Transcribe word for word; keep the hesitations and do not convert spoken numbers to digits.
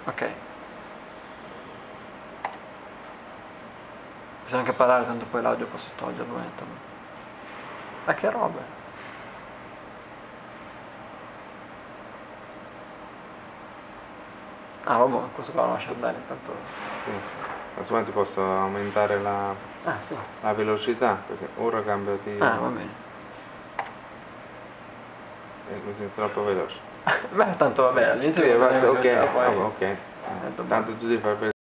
Ok. Bisogna anche parlare, tanto poi l'audio posso toglierlo. Ma che roba! Ah vabbè, questo qua lo lascia andare intanto. Sì, ma ti posso aumentare la, ah, sì. la velocità, perché ora cambia di... Ah, va bene. Eh, così è troppo veloce. Beh, tanto vabbè, all'inizio sì, va bene, ok, poi... ah, ok. Eh, Tanto tu devi far vedere.